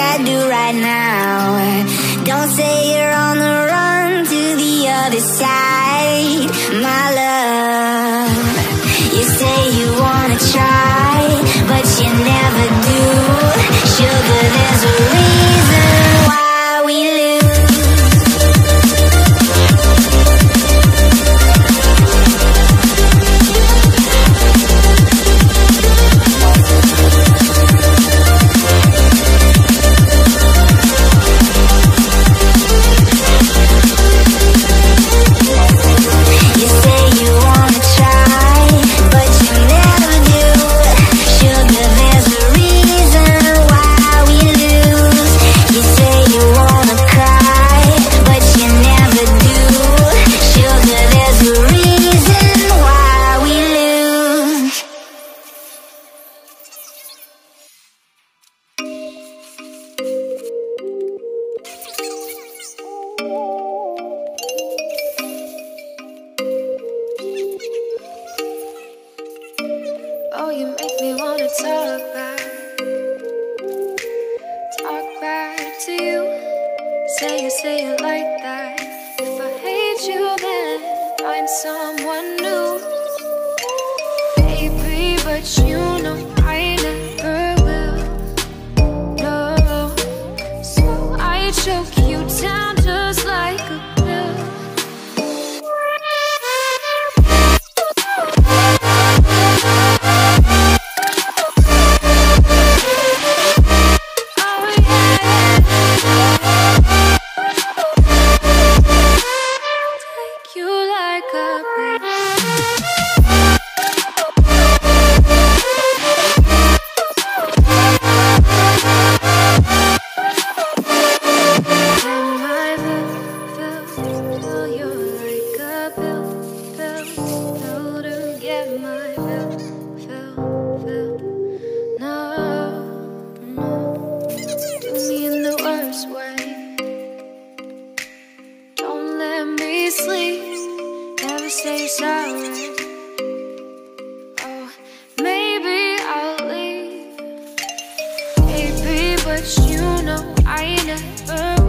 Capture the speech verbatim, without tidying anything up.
I do right now. Don't say you're on the run to the other side, my love. You say you wanna try, but you never do. Sugar, there's a reason why we lose. Oh, you make me wanna talk back, talk back to you. Say you say it like that. If I hate you, then I'm someone new, baby. But you know I never will. No, so I choke you down just like a pill. Sleep, never say sorry. Oh, maybe I'll leave, baby, but you know I never